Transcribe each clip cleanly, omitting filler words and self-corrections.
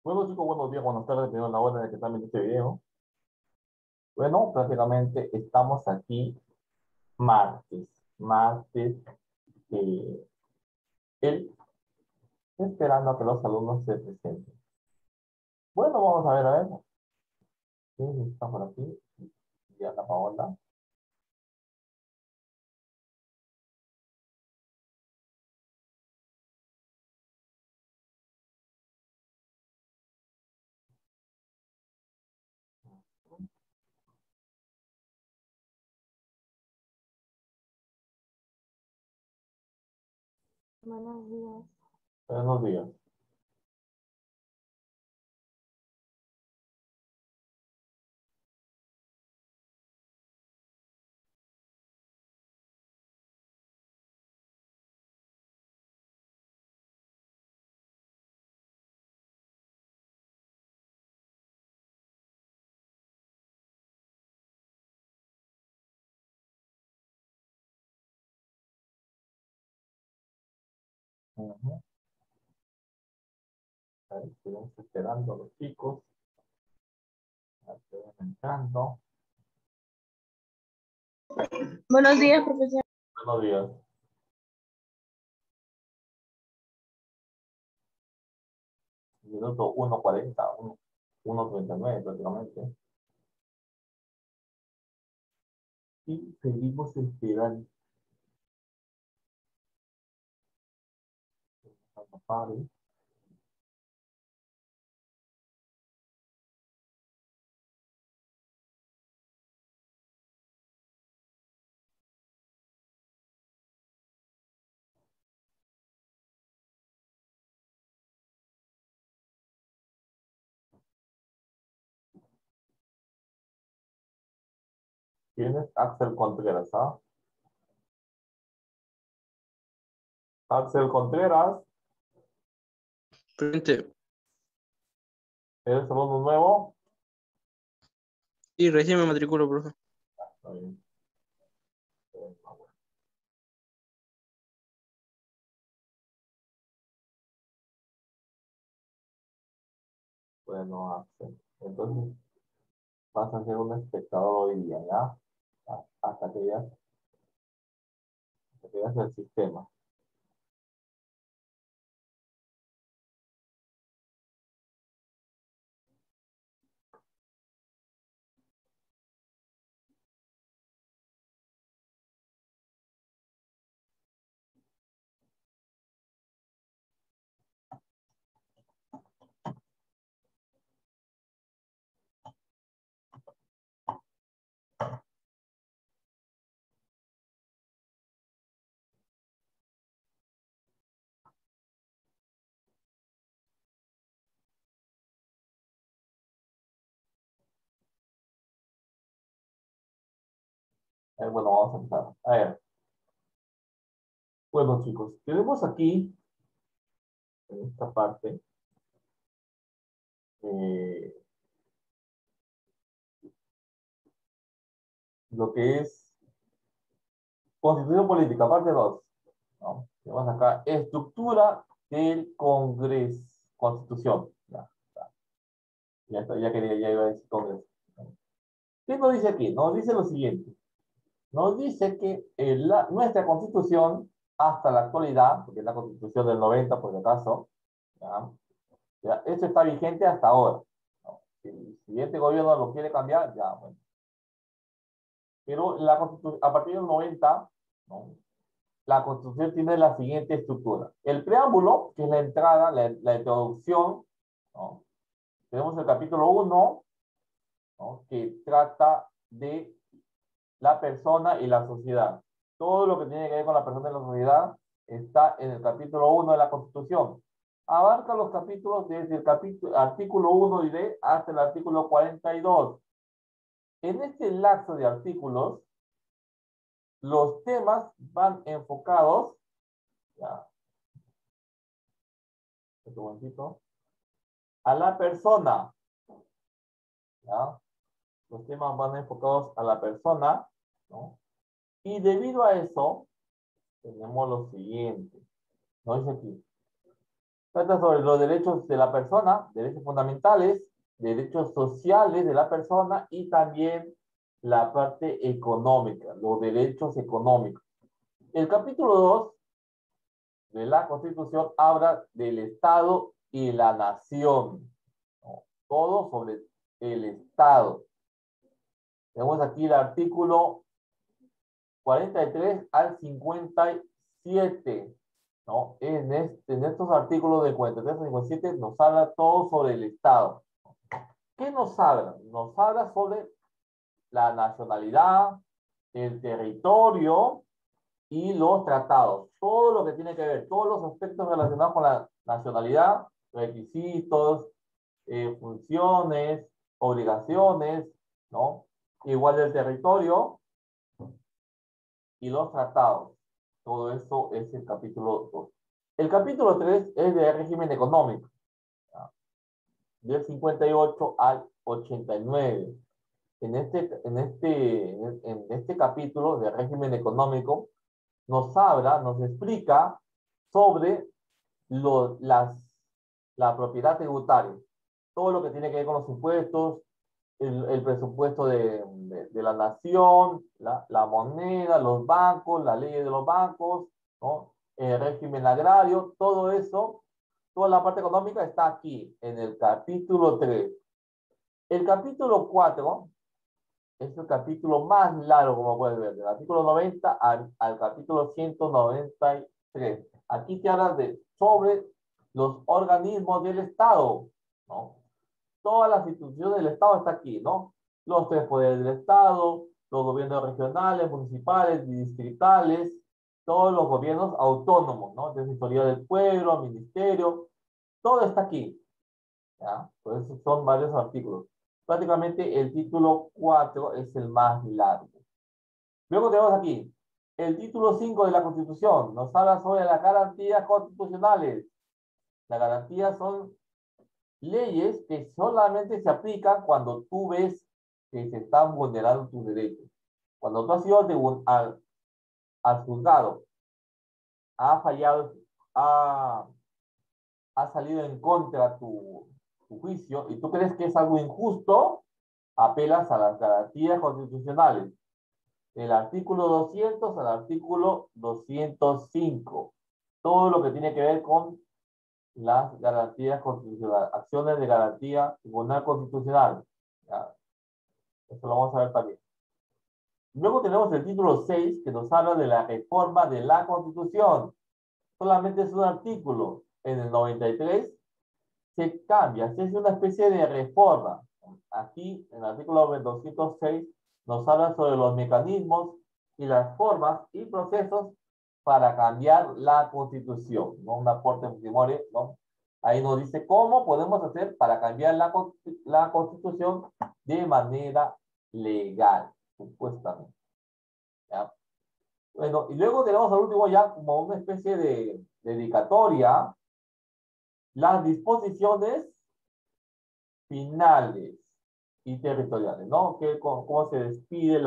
Bueno chicos, buenos días, buenas tardes, dependiendo de la hora en la que están viendo este video. Bueno, prácticamente estamos aquí martes. Martes, eh, el, esperando a que los alumnos se presenten. Bueno, vamos a ver. ¿Quién está por aquí? Diana Paola. Buenos días. Buenos días. Ujú. Ahí estuvimos esperando a los chicos. Ya estuvimos entrando. Buenos días, profesor. Buenos días. Minuto 1:40, 1:39 prácticamente. Y seguimos esperando. Pare. ¿Quién es Axel Contreras? ¿Ah? Axel Contreras, Presente. ¿eres alumno nuevo? Sí, recién me matriculo, profe. Está bien. Bueno, Axel. Entonces vas a ser un espectador hoy día, ¿ya? Hasta que veas el sistema. Bueno, vamos a empezar. A ver. Bueno, chicos, tenemos aquí, en esta parte, eh, lo que es Constitución Política, parte 2, ¿no? Tenemos acá estructura del Congreso, Constitución. Ya está, ya iba a decir Congreso. ¿Qué nos dice aquí? Nos dice lo siguiente. Nos dice que nuestra Constitución, hasta la actualidad, porque es la Constitución del 90, por si acaso, esto está vigente hasta ahora, ¿no? Si el siguiente gobierno lo quiere cambiar, ya, bueno. Pero a partir del 90, ¿no? La Constitución tiene la siguiente estructura. El preámbulo, que es la entrada, la introducción, ¿no? Tenemos el capítulo 1, ¿no? Que trata de la persona y la sociedad. Todo lo que tiene que ver con la persona y la sociedad está en el capítulo 1 de la Constitución. Abarca los capítulos desde el artículo 1 y D hasta el artículo 42. En este lapso de artículos, los temas van enfocados, ya, un momentito, a la persona, ¿ya? Los temas van enfocados a la persona, ¿no? Y debido a eso, tenemos lo siguiente. ¿No dice aquí? Trata sobre los derechos de la persona, derechos fundamentales, derechos sociales de la persona y también la parte económica, los derechos económicos. El capítulo 2 de la Constitución habla del Estado y la nación, ¿no? Todo sobre el Estado. Tenemos aquí el artículo 43 al 57, ¿no? En estos artículos de 43 al 57 nos habla todo sobre el Estado. ¿Qué nos habla? Nos habla sobre la nacionalidad, el territorio y los tratados. Todo lo que tiene que ver, todos los aspectos relacionados con la nacionalidad, requisitos, funciones, obligaciones, ¿no? Igual del territorio y los tratados. Todo eso es el capítulo 2. El capítulo 3 es de régimen económico, ¿ya? Del 58 al 89. En este capítulo de régimen económico nos habla, nos explica sobre la propiedad tributaria, todo lo que tiene que ver con los impuestos, el presupuesto de la nación, la moneda, los bancos, la ley de los bancos, ¿no? El régimen agrario, todo eso, toda la parte económica está aquí, en el capítulo 3. El capítulo 4 es el capítulo más largo, como puedes ver, del artículo 90 al capítulo 193. Aquí te habla sobre los organismos del Estado, ¿no? Todas las instituciones del Estado están aquí, ¿no? Los tres poderes del Estado, los gobiernos regionales, municipales y distritales, todos los gobiernos autónomos, ¿no? Defensoría del Pueblo, Ministerio, todo está aquí, ¿ya? Por eso son varios artículos. Prácticamente el título 4 es el más largo. Luego tenemos aquí el título 5 de la Constitución. Nos habla sobre las garantías constitucionales. Las garantías son leyes que solamente se aplican cuando tú ves que se están vulnerando tus derechos. Cuando tú has ido al juzgado, ha fallado, ha, ha salido en contra tu juicio y tú crees que es algo injusto, apelas a las garantías constitucionales. Del artículo 200 al artículo 205. Todo lo que tiene que ver con las garantías constitucionales, acciones de garantía tribunal constitucional. ¿Ya? Eso lo vamos a ver también. Luego tenemos el título 6 que nos habla de la reforma de la Constitución. Solamente es un artículo. En el 93 se cambia, se hace una especie de reforma. Aquí, en el artículo 206, nos habla sobre los mecanismos y las formas y procesos para cambiar la Constitución, ¿no? Un aporte memoria, ¿no? Ahí nos dice cómo podemos hacer para cambiar la Constitución de manera legal, supuestamente. ¿Ya? Bueno, y luego tenemos al último ya como una especie de dedicatoria, las disposiciones finales y territoriales, ¿no? Cómo se despide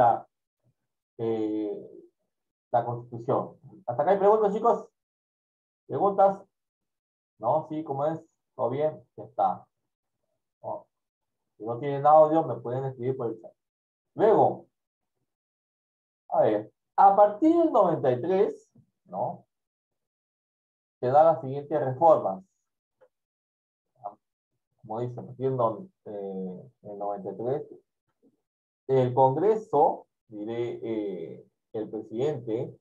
eh, la Constitución. ¿Hasta acá hay preguntas, chicos? ¿Preguntas? ¿No? ¿Sí? ¿Cómo es? ¿Todo bien? Ya está. ¿No? Si no tienen audio, me pueden escribir por el chat. Luego, a ver, a partir del 93, ¿no? Se da las siguientes reformas. Como dice, a partir del 93, el Congreso, diré, el presidente,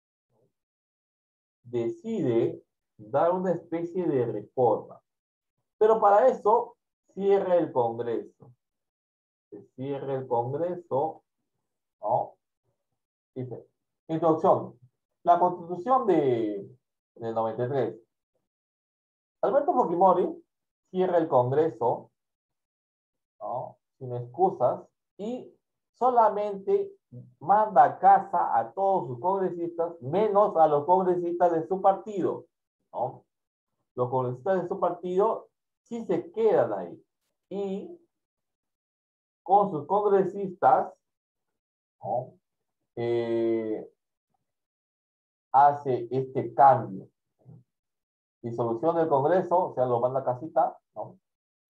decide dar una especie de reforma. Pero para eso, cierra el Congreso. Se cierra el Congreso, ¿no? Dice, introducción. La Constitución del 93. Alberto Fujimori cierra el Congreso, ¿no? Sin excusas y solamente manda a casa a todos sus congresistas, menos a los congresistas de su partido, ¿no? Los congresistas de su partido sí se quedan ahí. Y con sus congresistas, ¿no? Hace este cambio. disolución del Congreso, o sea, lo manda a casita, ¿no?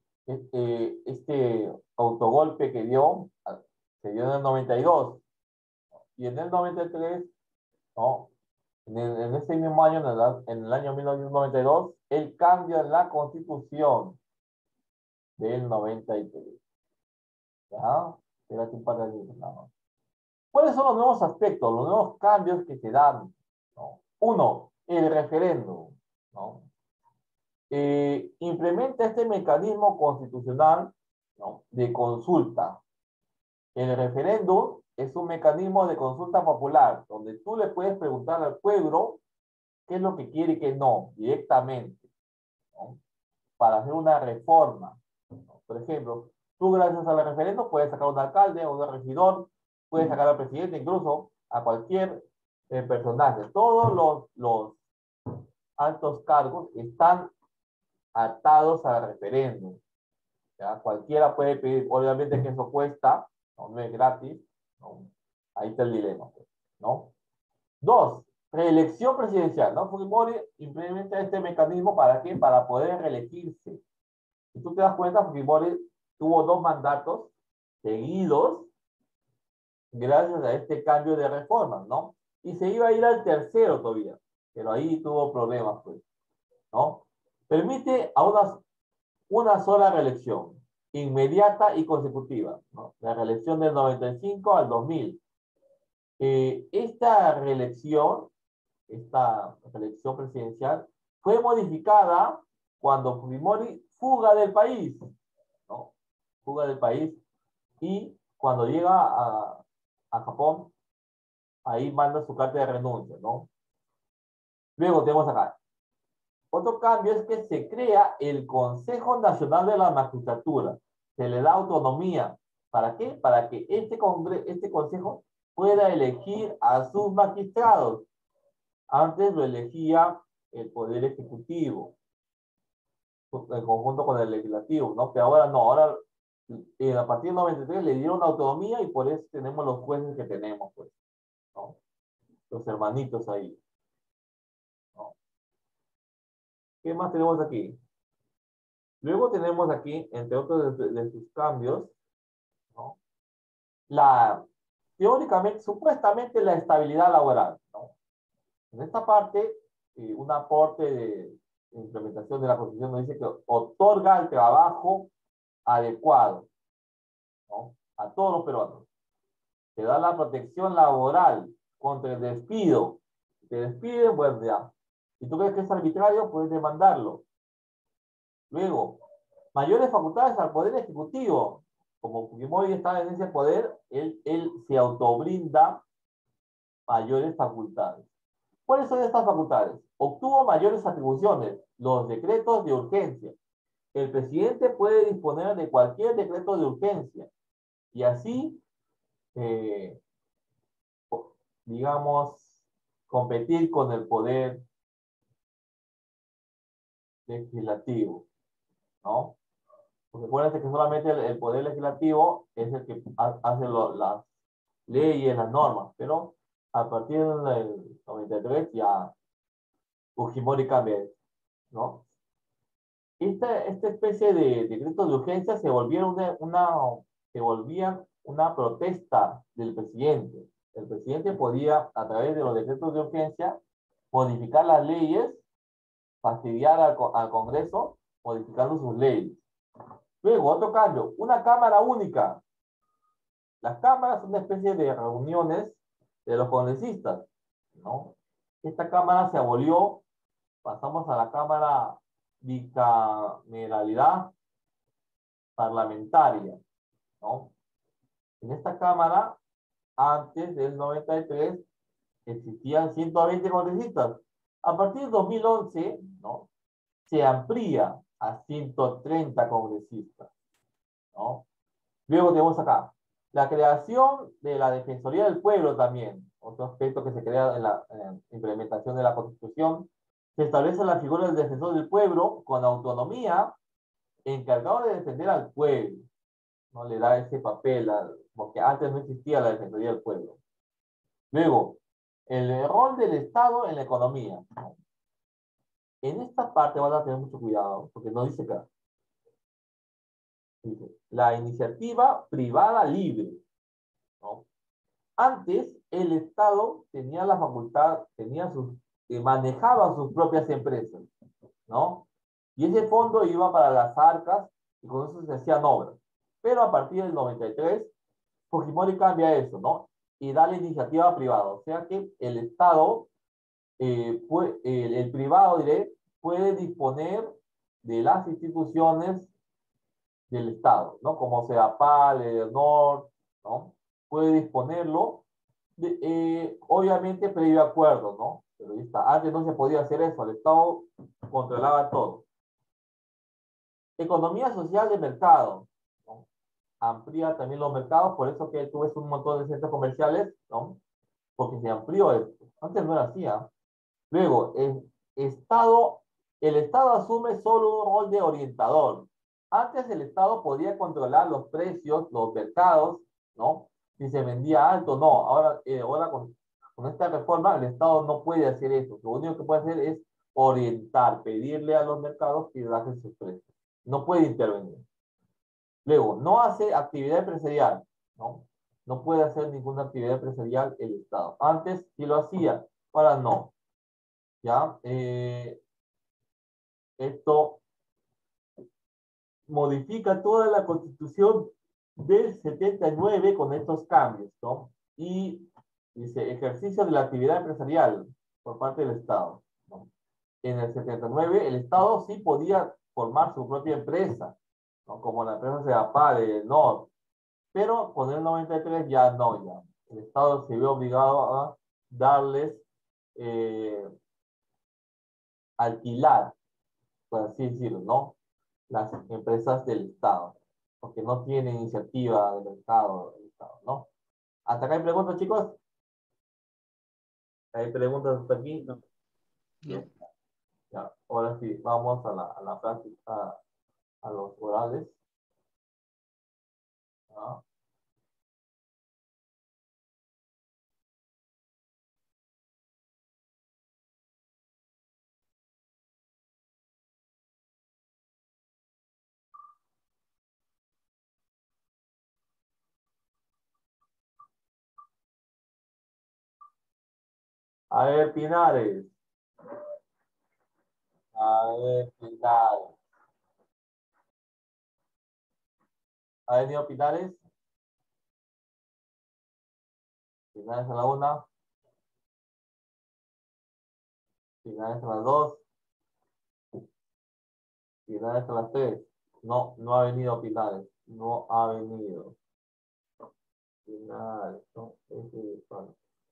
Este autogolpe que dio, se dio en el 92, y en el 93, ¿no? En ese mismo año, en el año 1992, el cambio en la Constitución del 93. ¿Ya? Espérate un par de años, ¿no? ¿Cuáles son los nuevos aspectos, los nuevos cambios que se dan? ¿No? Uno, el referéndum, ¿no? Implementa este mecanismo constitucional, ¿no?, de consulta. El referéndum es un mecanismo de consulta popular, donde tú le puedes preguntar al pueblo qué es lo que quiere y qué no, directamente, ¿no?, para hacer una reforma, ¿no? Por ejemplo, tú gracias al referéndum puedes sacar un alcalde o un regidor, puedes sacar al presidente, incluso a cualquier personaje. Todos los altos cargos están atados al referéndum. ¿Ya? Cualquiera puede pedir, obviamente que eso cuesta, no, no es gratis, ¿no? Ahí está el dilema, ¿no? Dos, reelección presidencial, ¿no? Fujimori implementa este mecanismo, ¿para qué? Para poder reelegirse. Si tú te das cuenta, Fujimori tuvo 2 mandatos seguidos gracias a este cambio de reformas, ¿no? Y se iba a ir al tercero todavía, pero ahí tuvo problemas, pues, ¿no? Permite a una sola reelección, inmediata y consecutiva, ¿no? La reelección del 95 al 2000. Esta reelección presidencial, fue modificada cuando Fujimori fuga del país, ¿no? Fuga del país, y cuando llega a Japón, ahí manda su carta de renuncia, ¿no? Luego tenemos acá. Otro cambio es que se crea el Consejo Nacional de la Magistratura. Se le da autonomía. ¿Para qué? Para que este consejo pueda elegir a sus magistrados. Antes lo elegía el Poder Ejecutivo, en conjunto con el Legislativo, ¿no? Pero ahora no, ahora a partir del 93 le dieron autonomía y por eso tenemos los jueces que tenemos, pues, ¿no? Los hermanitos ahí, ¿no? ¿Qué más tenemos aquí? Luego tenemos aquí, entre otros de sus cambios, ¿no?, teóricamente, supuestamente la estabilidad laboral, ¿no? En esta parte, un aporte de implementación de la Constitución nos dice que otorga el trabajo adecuado, ¿no?, a todos los peruanos. Te da la protección laboral contra el despido. Si te despiden, bueno, ya. Si tú crees que es arbitrario, puedes demandarlo. Luego, mayores facultades al Poder Ejecutivo. Como Fujimori está en ese poder, él se autobrinda mayores facultades. ¿Cuáles son estas facultades? Obtuvo mayores atribuciones, los decretos de urgencia. El presidente puede disponer de cualquier decreto de urgencia y así, digamos, competir con el poder legislativo, ¿no? Porque acuérdense que solamente el poder legislativo es el que hace las leyes, las normas, pero a partir del 93 ya Fujimori cambia eso, ¿no? Esta especie de decretos de urgencia se volvían una protesta del presidente. El presidente podía, a través de los decretos de urgencia, modificar las leyes, fastidiar al Congreso, modificando sus leyes. Luego, otro cambio, una cámara única. Las cámaras son una especie de reuniones de los congresistas, ¿no? Esta cámara se abolió, pasamos a la cámara bicameralidad parlamentaria, ¿no? En esta cámara, antes del 93, existían 120 congresistas. A partir del 2011, ¿no?, se amplía a 130 congresistas, ¿no? Luego tenemos acá la creación de la Defensoría del Pueblo también, otro aspecto que se crea en la implementación de la Constitución. Se establece la figura del defensor del pueblo con autonomía, encargado de defender al pueblo, ¿no? Le da ese papel, porque antes no existía la Defensoría del Pueblo. Luego, el rol del Estado en la economía, ¿no? En esta parte van a tener mucho cuidado, porque no dice acá. Dice, la iniciativa privada libre, ¿no? Antes, el Estado tenía la facultad, manejaba sus propias empresas, ¿no? Y ese fondo iba para las arcas y con eso se hacían obras. Pero a partir del 93, Fujimori cambia eso, ¿no? Y da la iniciativa privada. O sea que el Estado, el privado, diré, puede disponer de las instituciones del Estado, ¿no? Como sea PAL, EDENOR, ¿no? Puede disponerlo, obviamente previo acuerdo, ¿no? Pero ahí está. Antes no se podía hacer eso, el Estado controlaba todo. Economía social de mercado, ¿no? Amplía también los mercados, por eso que tú ves un montón de centros comerciales, ¿no? Porque se amplió esto. Antes no era así, ¿ah? Luego, Estado, el Estado asume solo un rol de orientador. Antes el Estado podía controlar los precios, los mercados, ¿no? Si se vendía alto, no. Ahora con esta reforma el Estado no puede hacer eso. Lo único que puede hacer es orientar, pedirle a los mercados que bajen sus precios. No puede intervenir. Luego, no hace actividad empresarial, ¿no? No puede hacer ninguna actividad empresarial el Estado. Antes sí lo hacía, ahora no. ¿Ya? Esto modifica toda la Constitución del 79 con estos cambios, ¿no? Y dice, ejercicio de la actividad empresarial por parte del Estado, ¿no? En el 79 el Estado sí podía formar su propia empresa, ¿no? Como la empresa Sedapal, el NOR, pero con el 93 ya no, ya. El Estado se ve obligado a darles, eh, alquilar, por así decirlo, ¿no? Las empresas del Estado, porque no tienen iniciativa del Estado, ¿no? ¿Hasta acá hay preguntas, chicos? ¿Hay preguntas hasta aquí? No. Bien, ya. Ahora sí, vamos a la práctica, a los orales. ¿Ya? A ver, Pinares. A ver, Pinares. ¿Ha venido Pinares? Pinares a la una, Pinares a las dos, Pinares a las tres. No, no ha venido Pinares. No ha venido. Pinares, no. Bueno.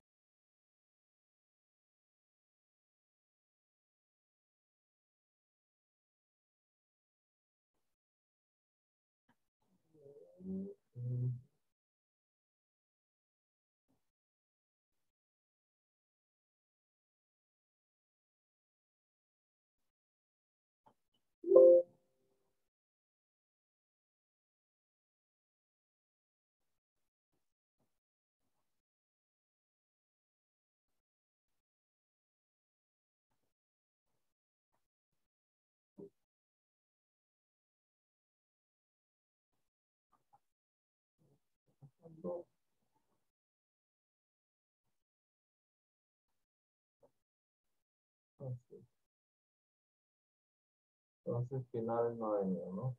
Entonces, Pinares no ha venido, ¿no?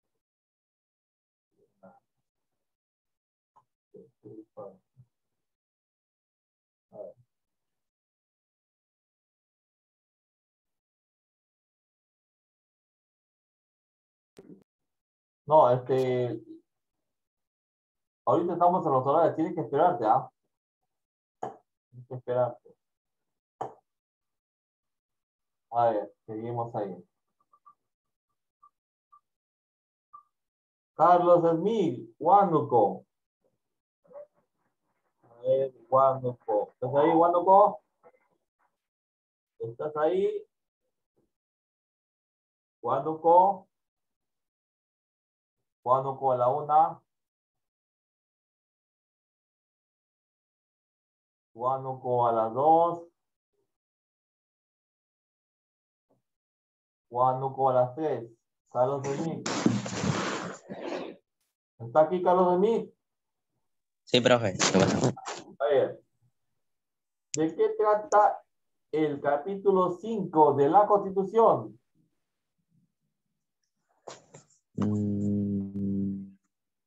A ver. No, ahorita estamos en los horarios, tienes que esperarte, ¿ah? Tienes que esperarte. A ver, seguimos ahí. Carlos Smith, Huánuco. A ver, Huánuco. ¿Estás ahí, Huánuco? ¿Estás ahí? Huánuco. Huánuco a la una. Huánuco a las dos. Huánuco a las 3. Carlos Smith. ¿Está aquí Carlos Smith? Sí, profe. ¿Qué pasa? A ver. ¿De qué trata el capítulo 5 de la Constitución? Mm,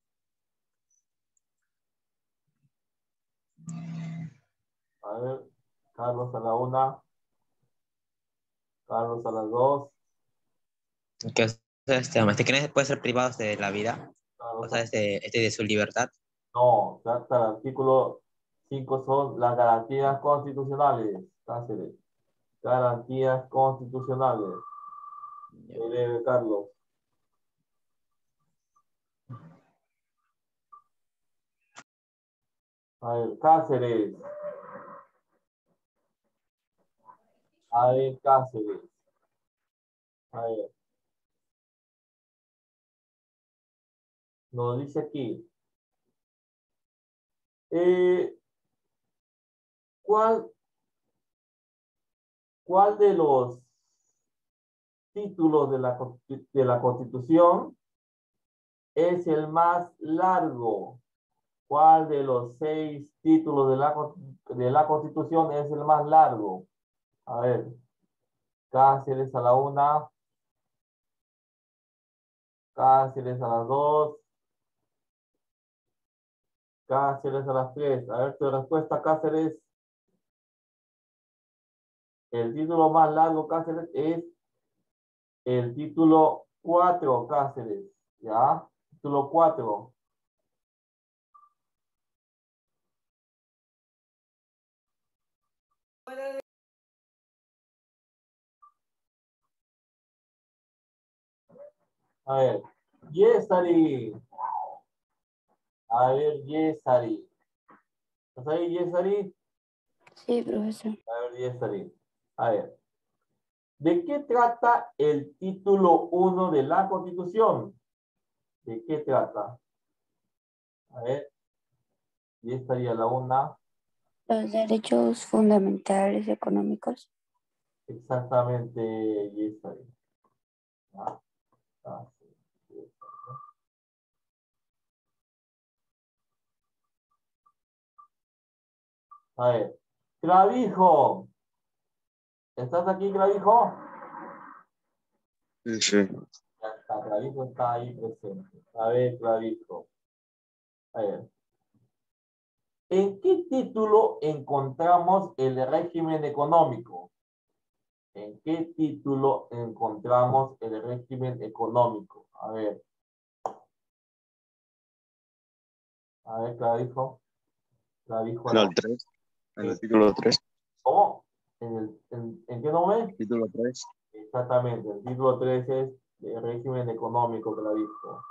A ver, Carlos a la 1, Carlos a las 2, que, o sea, ¿quiénes pueden ser privados de la vida? O Carlos sea, de su libertad. no, trata el artículo 5 son las garantías constitucionales. Cáceres. Garantías constitucionales. Carlos. A ver, Cáceres. A ver, Cáceres. A ver, nos dice aquí. Eh, ¿cuál de los títulos de la Constitución es el más largo? ¿Cuál de los 6 títulos de la Constitución es el más largo? A ver, Cáceres a la 1, Cáceres a las 2, Cáceres a las 3. A ver, tu respuesta, Cáceres. El título más largo, Cáceres, es el título 4, Cáceres. ¿Ya? Título 4. A ver, Yesari. A ver, Yesari. ¿Estás ahí, Yesari? Sí, profesor. A ver, Yesari. A ver. ¿De qué trata el título 1 de la Constitución? ¿De qué trata? A ver, Yesari a la 1. Los derechos fundamentales económicos. Exactamente, Yesari. Ah, sí. A ver, Clavijo. ¿Estás aquí, Clavijo? Sí. Ya está, Clavijo está ahí presente. A ver, Clavijo. A ver. ¿En qué título encontramos el régimen económico? ¿En qué título encontramos el régimen económico? A ver, Clavijo. Clavijo, En el 3. En el título 3. ¿cómo? ¿En qué nombre? Título 3. Exactamente, el título 3 es el régimen económico, Clavijo.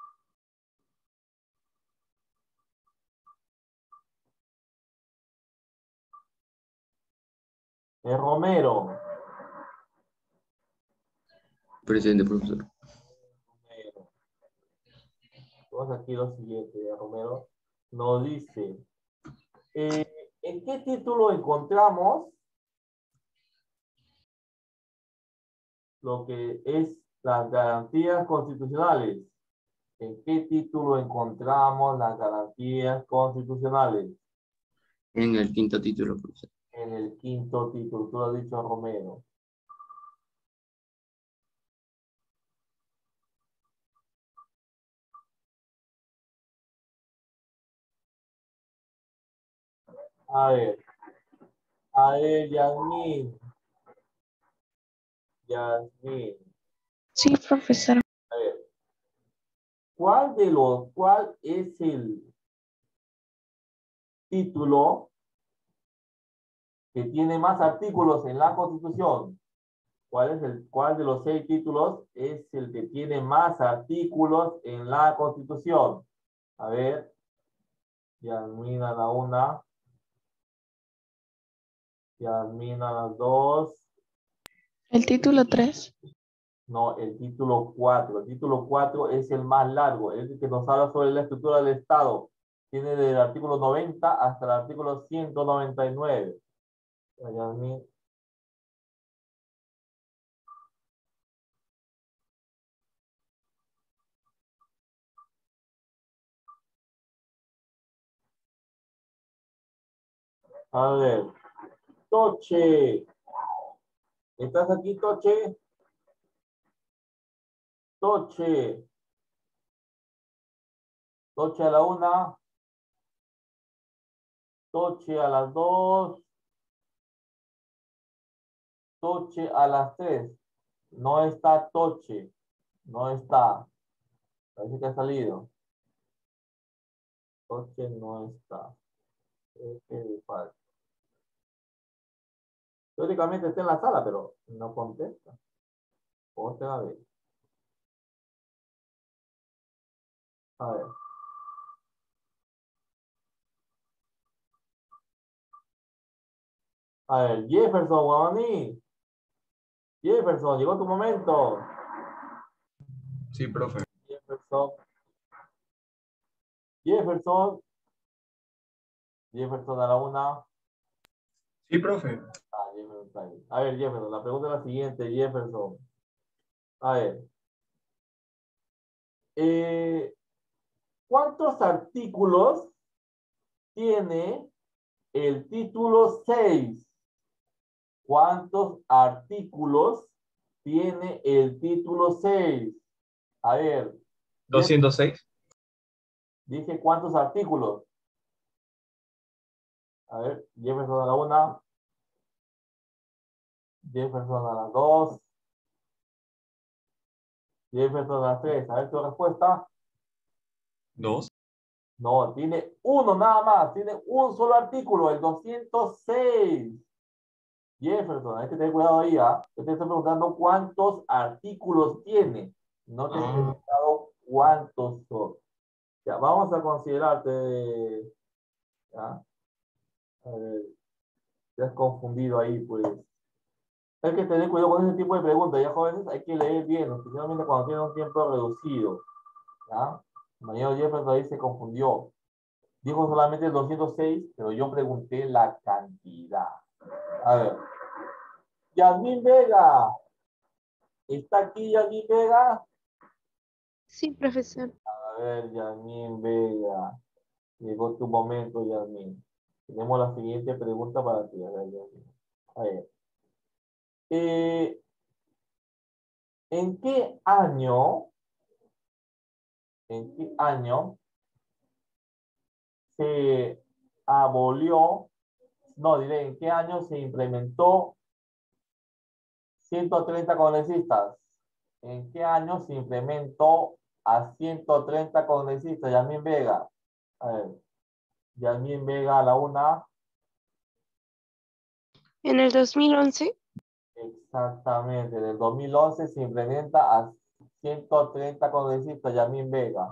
Romero. Presente, profesor. Romero. Vamos aquí lo siguiente, Romero. Nos dice, ¿en qué título encontramos lo que es las garantías constitucionales? ¿En qué título encontramos las garantías constitucionales? En el quinto título, profesor. En el quinto título, tú lo has dicho, Romero. A ver, Yasmín. Yasmín. Sí, profesor. A ver, ¿cuál es el título que tiene más artículos en la Constitución? ¿Cuál de los 6 títulos es el que tiene más artículos en la Constitución? A ver, Yasmín a la 1, Yasmín a las 2. El título 3. No, el título 4. El título 4 es el más largo, es el que nos habla sobre la estructura del Estado. Tiene del artículo 90 hasta el artículo 199. Yasmín. A ver. Toche. ¿Estás aquí, Toche? Toche. Toche a la 1. Toche a las 2. Toche a las 3. No está Toche. No está. Parece que ha salido. Toche no está. Teóricamente está en la sala, pero no contesta. Otra vez. A ver. A ver, Jefferson, Guamaní. Jefferson, llegó tu momento. Sí, profe. Jefferson. Jefferson. Jefferson a la 1. Sí, profe. Jefferson está ahí. A ver, Jefferson, la pregunta es la siguiente, Jefferson. A ver. ¿Cuántos artículos tiene el título 6? ¿Cuántos artículos tiene el título 6? A ver. 206. Dije cuántos artículos. A ver, Jefferson a la 1. Jefferson a la 2. Jefferson a la 3. A ver tu respuesta. 2. No, tiene uno nada más. Tiene un solo artículo, el 206. Jefferson, hay que tener cuidado ahí, ¿ah? Yo te estoy preguntando cuántos artículos tiene. No te he preguntado cuántos son. Ya, vamos a considerarte. ¿Ya? A ver, te has confundido ahí, pues. Hay que tener cuidado con ese tipo de preguntas, ya jóvenes, hay que leer bien, especialmente cuando tiene un tiempo reducido. ¿Ya? El mañana Jefferson ahí se confundió. Dijo solamente 206, pero yo pregunté la cantidad. A ver. Yasmín Vega. ¿Está aquí Yasmín Vega? Sí, profesor. A ver, Yasmín Vega. Llegó tu momento, Yasmín. Tenemos la siguiente pregunta para ti. A ver, Yasmín. A ver. ¿En qué año se abolió, no diré, en qué año se implementó 130 congresistas? ¿En qué año se implementó a 130 congresistas? Yasmín Vega. A ver, Yasmín Vega a la 1. En el 2011. Exactamente, en el 2011 se implementa a 130 congresistas. Yasmín Vega.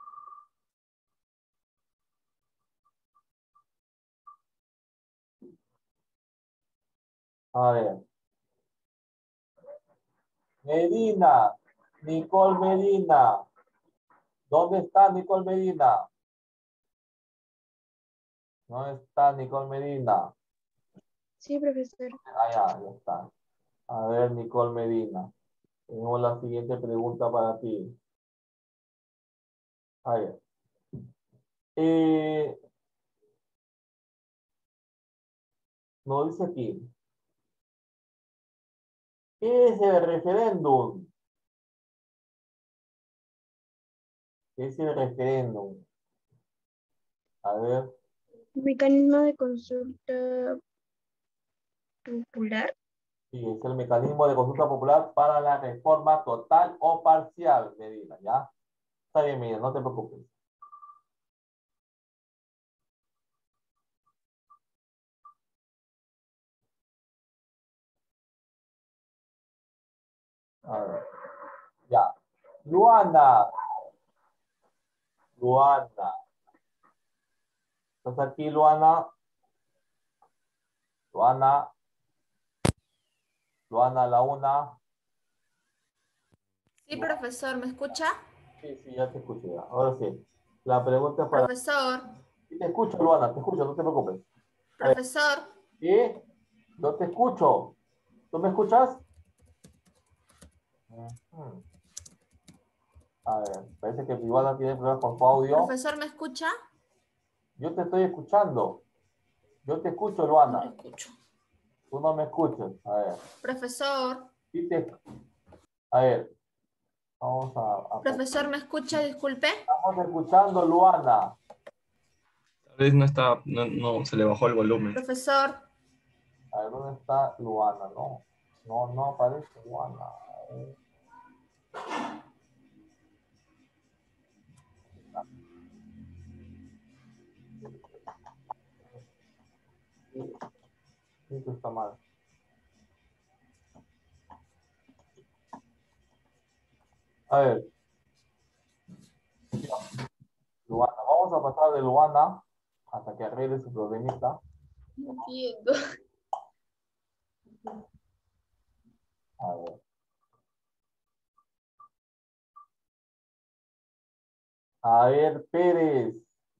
A ver. Medina, Nicole Medina. ¿Dónde está Nicole Medina? No está Nicole Medina. Sí, profesor. Ya está. A ver, Nicole Medina. Tenemos la siguiente pregunta para ti. A ver. Nos dice aquí. ¿Qué es el referéndum? ¿Qué es el referéndum? A ver. Mecanismo de consulta popular. Sí, es el mecanismo de consulta popular para la reforma total o parcial, Medina, ¿ya? Está bien, Medina, no te preocupes. A ver. Ya. Luana. Luana. ¿Estás aquí, Luana? Luana. Luana, la 1. Sí, profesor, ¿me escucha? Sí, ya te escucho ya. Ahora sí. La pregunta es para... Profesor, Sí, te escucho, Luana, te escucho, no te preocupes. A ver, profesor. ¿sí? Yo te escucho. ¿Tú me escuchas? Ujú. A ver, parece que Luana tiene problemas con su audio. Profesor, ¿me escucha? Yo te estoy escuchando. Yo te escucho, No lo Luana. escucho. Tú no me escuchas. A ver. Profesor, Sí a ver. Vamos a... profesor, ¿me escucha? Disculpe. Estamos escuchando, Luana. Tal vez no está, no, se le bajó el volumen. Profesor, A ver, ¿dónde está Luana? No, no aparece Luana. A ver. Esto está mal. A ver. Luana. Vamos a pasar de Luana hasta que arregle su problemita. no entiendo. A ver. A ver, Pérez.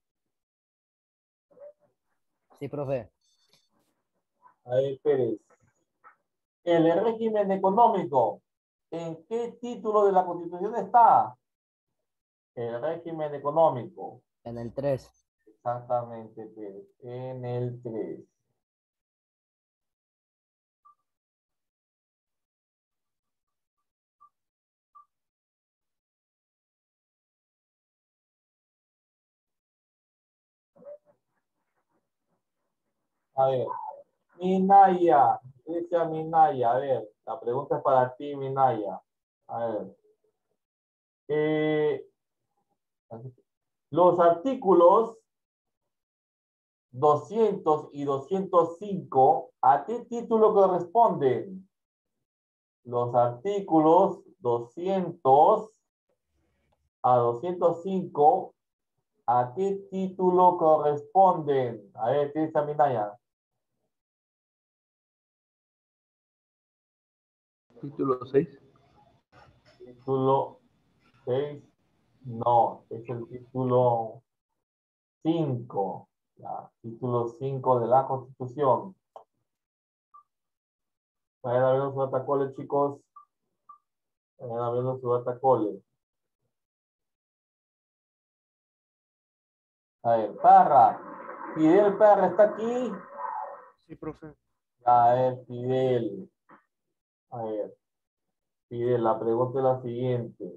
Sí, profe. A ver, Pérez. El régimen económico. ¿En qué título de la Constitución está? El régimen económico. En el 3. Exactamente, Pérez. En el 3. A ver. Minaya. Dice Minaya. A ver. La pregunta es para ti, Minaya. A ver. Los artículos 200 y 205, ¿a qué título corresponden? Los artículos 200 a 205, ¿a qué título corresponden? A ver, ¿qué dice Minaya? Título 6. Título 6, no, es el título 5, ya, título 5 de la Constitución. Vayan abriendo su datacole, chicos. Vayan abriendo su datacole. A ver, Parra. Fidel Parra, ¿está aquí? Sí, profe. A ver, Fidel. A ver, Fidel, la pregunta es la siguiente.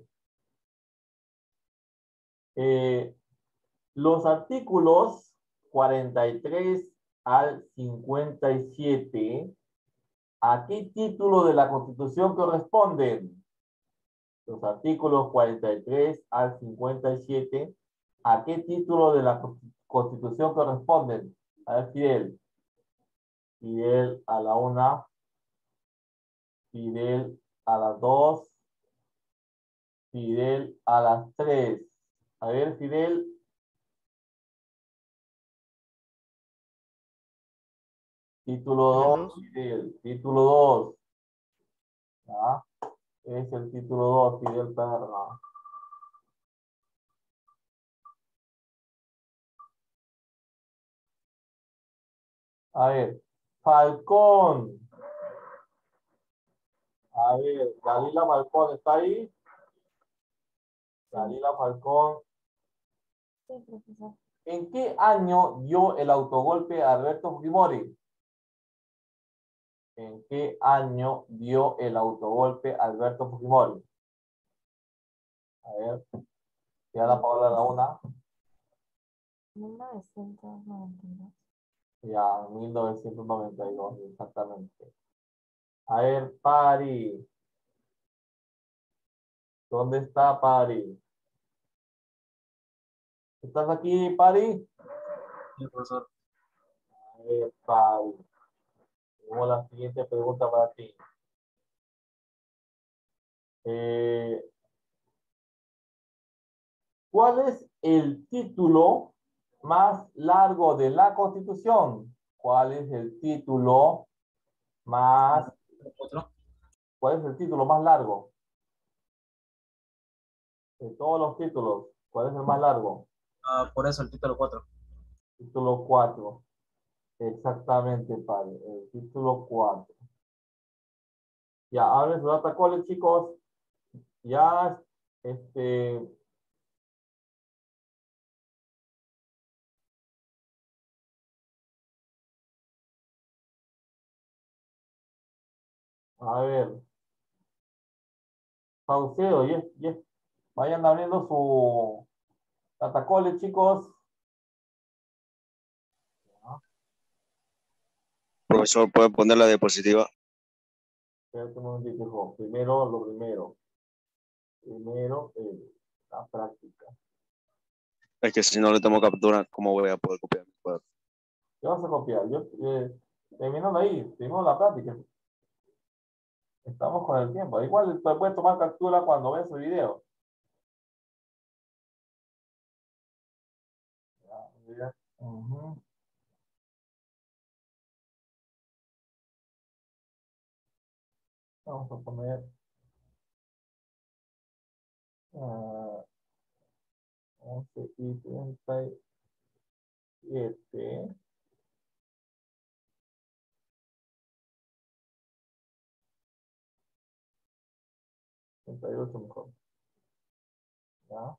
Los artículos 43 al 57, ¿a qué título de la Constitución corresponden? Los artículos 43 al 57, ¿a qué título de la Constitución corresponden? A ver, Fidel. Fidel a la 1, Fidel a las 2, Fidel a las 3. A ver, Fidel. Título ¿En el 2, 2? Fidel. Título 2. ¿Ya? Es el título 2, Fidel Perna. A ver, Falcón. A ver, Dalila Falcón, ¿está ahí? Dalila Falcón. Sí, profesor. ¿En qué año dio el autogolpe a Alberto Fujimori? ¿En qué año dio el autogolpe a Alberto Fujimori? A ver, ya la Paola la 1. 1992. Ya, 1992, exactamente. A ver, Pari. ¿Dónde está Pari? ¿Estás aquí, Pari? Sí, profesor. A ver, Pari. Tenemos la siguiente pregunta para ti. ¿Cuál es el título más largo de la Constitución? ¿Cuál es el título más... ¿Otro? ¿Cuál es el título más largo? De todos los títulos, ¿cuál es el más largo? Por eso el título 4. Título 4. Exactamente, padre. El título 4. Ya, abren su data college, chicos. Ya, A ver, Saucedo, vayan abriendo su catacole, chicos. Profesor, ¿puede poner la diapositiva? Espérate un momentito, hijo. Primero, lo primero. Primero, la práctica. Es que si no le tomo captura, ¿cómo voy a poder copiar mi cuaderno? ¿Qué vas a copiar? Terminando ahí, primero la práctica. Estamos con el tiempo. Igual puedes tomar captura cuando ves el video. Ya. Ujú. Vamos a poner 11:37. 38 mejor. ¿Ya?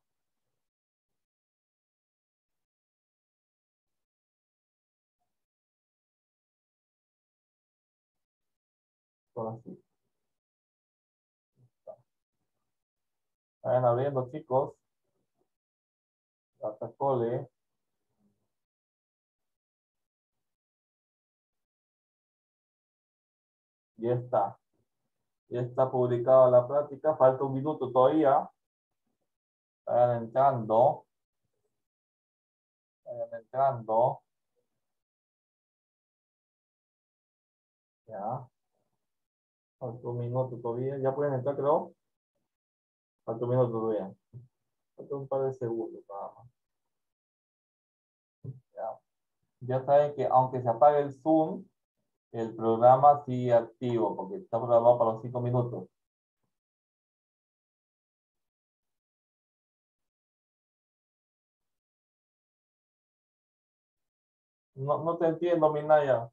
Ahora sí. Vayan abriendo, chicos. Catacole. Ya está. Ya está publicada la práctica. Falta un minuto todavía. Vayan entrando. Vayan entrando. Ya. Falta un minuto todavía. Ya pueden entrar, creo. Falta un minuto todavía. Falta un par de segundos nada más. Ya. Ya saben que aunque se apague el Zoom, el programa sigue activo porque está programado para los 5 minutos. No te entiendo, Minaya.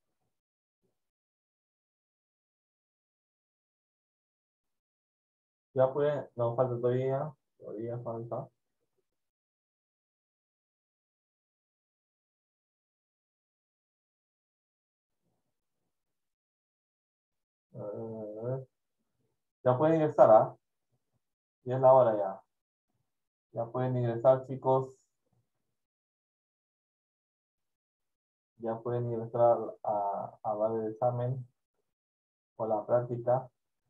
Ya pueden, no falta todavía. Todavía falta. Eh, ya pueden ingresar, ¿ah? Ya es la hora ya. Ya pueden ingresar, chicos. Ya pueden ingresar a dar el examen o la práctica.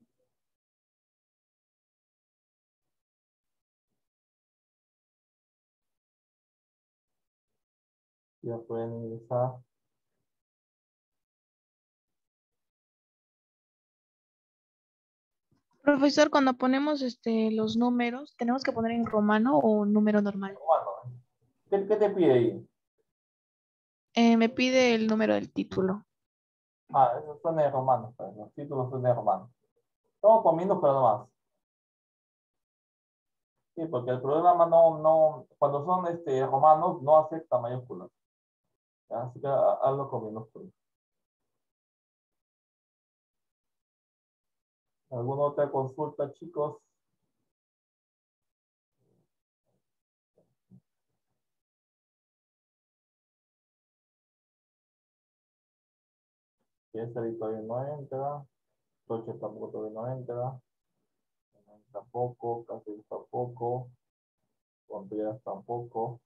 Ya pueden ingresar. Profesor, cuando ponemos los números, ¿tenemos que poner en romano o un número normal? Bueno, ¿qué te pide ahí? Me pide el número del título. Esos son de romanos, pues, los títulos son de romanos. Estamos comiendo, pero no más. Sí, porque el programa cuando son romanos, no acepta mayúsculas. ¿Ya? Así que hazlo con minúsculas. ¿Alguna otra consulta, chicos? Que ese todavía no entra. Toche tampoco todavía no entra. Tampoco. Cáceres tampoco. Contreras tampoco.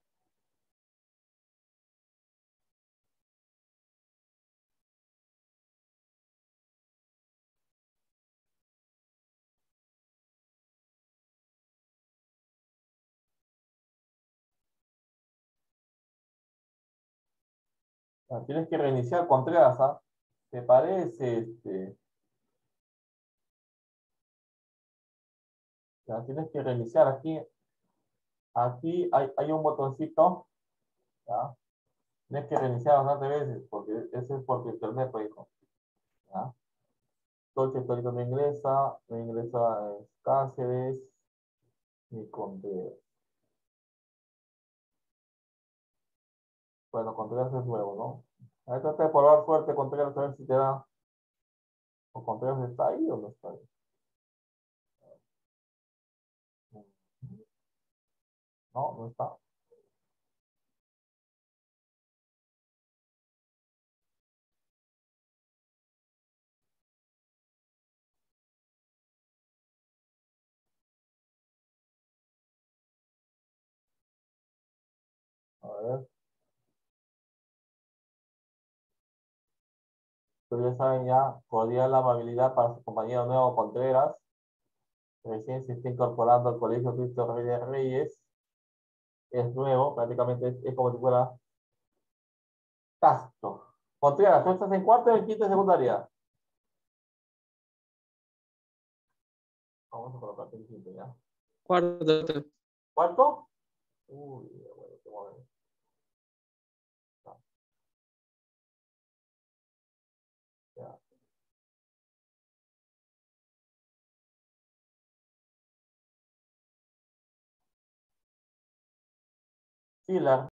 Tienes que reiniciar Contreras, ¿ah? ¿Te parece? Ya, tienes que reiniciar aquí. Aquí hay un botoncito. ¿Ya? Tienes que reiniciar bastantes veces, porque ese es porque internet, pues, hijo. ¿Ya? Todo el histórico no ingresa Cáceres ni Contreras. Bueno, Contreras es nuevo, ¿no? Ahí trata de probar suerte Contreras, a ver si te da. ¿O Contreras está ahí o no está ahí? No, no está. ver. Ustedes ya saben ya, cordial la amabilidad para su compañero nuevo Contreras. Recién se está incorporando al Colegio Cristo Rey de Reyes. Es nuevo, prácticamente es como si fuera Castro. Contreras, ¿tú estás en cuarto o en quinto de secundaria? Vamos a colocarte en quinto ya. Cuarto. ¿Cuarto? Uy, bueno, qué momento. Ya. Sí,